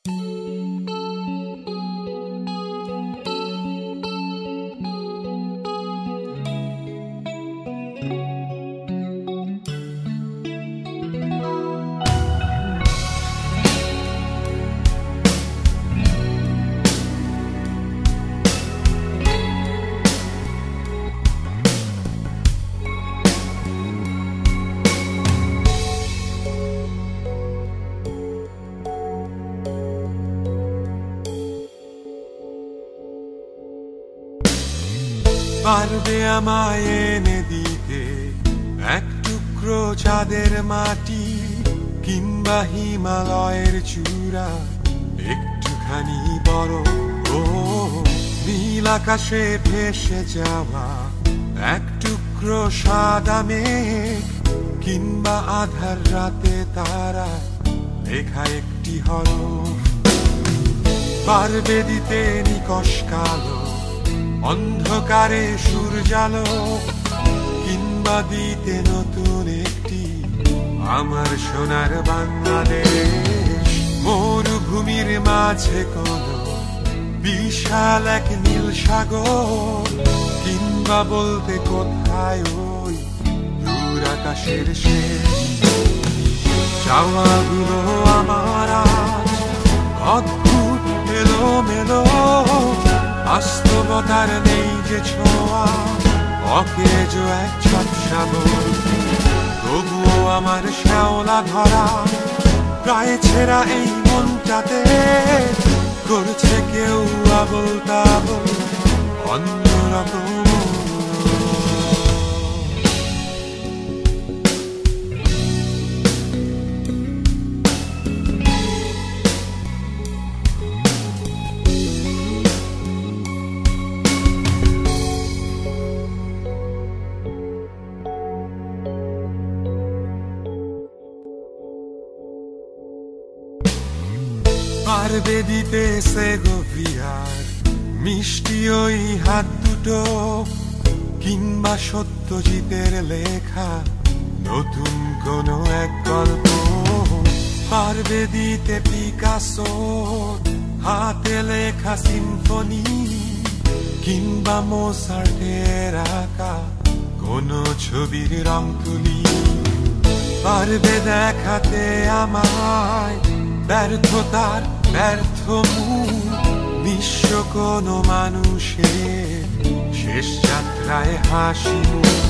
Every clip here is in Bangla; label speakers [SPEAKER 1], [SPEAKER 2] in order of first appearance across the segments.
[SPEAKER 1] পারবে আমায় এনে দিতে এক টুকরো চাঁদের মাটি, কিংবা হিমালয়ের চূড়া একটুখানি বরফ, ও নীল আকাশে ভেসে যাওয়া এক টুকরো সাদা মেঘ, কিংবা আধার রাতে তারা লেখা একটি হরফ। পারবে দিতে নিকষ কালো অন্ধকারে সূর্যালো, কিংবা দিতে নতুন একটি আমার সোনার বাংলাদেশ। মরুভূমির মাঝে কোন বিশাল এক নীল সাগর, কিংবা বলতে কোথায় ওই দূর আকাশের শেষ। চাওয়াগুলো আমার আজ অদ্ভুত এলোমেলো, বাস্তবতার নেই যে ছোঁয়া, অকেজো এক ঝাপসা বই। তবুও আমার শ্যাওলা ধরা প্রায় ছেঁড়া এই মনটাতে করছে কেউ আবল তাবল অন্যরকম। পারবে দিতে সেগোভিয়ার মিষ্টি ওই হাত দুটো, কিংবা সত্যজিতের লেখা নতুন কোনো এক গল্প। পারবে দিতে পিকাসো হাতে লেখা সিম্ফনি, কিংবা মোসার্টের আঁকা কোনো ছবির রং তুলি। পারবে দেখাতে আমায় ব্যর্থতার ব্যর্থ মুখ, নিঃস্ব কোনো মানুষের শেষ যাত্রায় হাসি মুখ।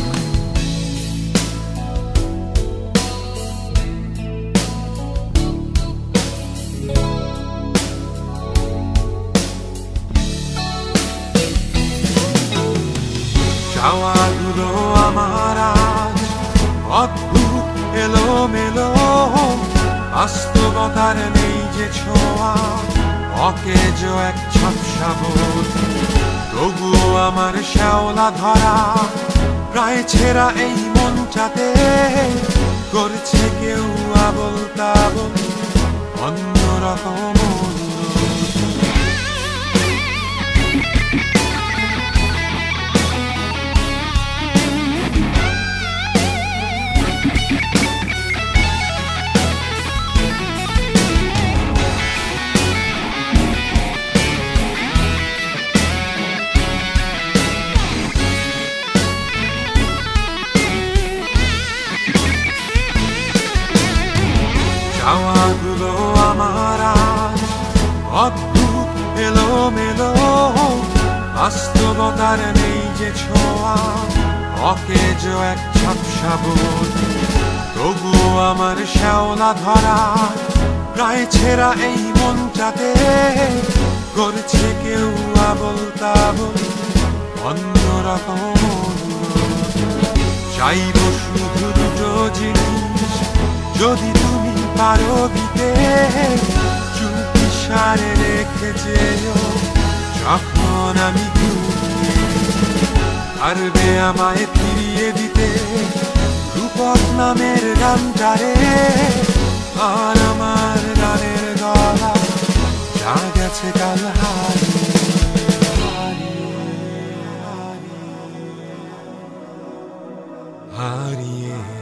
[SPEAKER 1] চাওয়াগুলো আমার আজ অদ্ভুত এলোমেলো, বাস্তবতার নেই যে ছোঁয়া, অকেজো এক ঝাপসা বোধ। তবুও আমার শ্যাওলা ধরা প্রায় ছেঁড়া এই মনটাতে করছে কেউ আবল তাবল অন্যরকম। চাওয়াগুলো আমার আজ অদ্ভুত এলোমেলো, বাস্তবতার নেই যে ছোঁয়া, অকেজো এক ঝাপসা বোধ। তবুও আমার শ্যাওলা ধরা প্রায় ছেঁড়া এই মনটাতে করছে কেউ আবল তাবল অন্যরকম। চাইব শুধু দুটো জিনিস, যদি তুমি পারো দিতে, চুপি সারে রেখে যেও যখন আমি ঘুমিয়ে। পারবে আমায় ফিরিয়ে দিতে রূপক নামের গানটারে, আর আমার গানের গলা যা গেছে কাল হারিয়ে।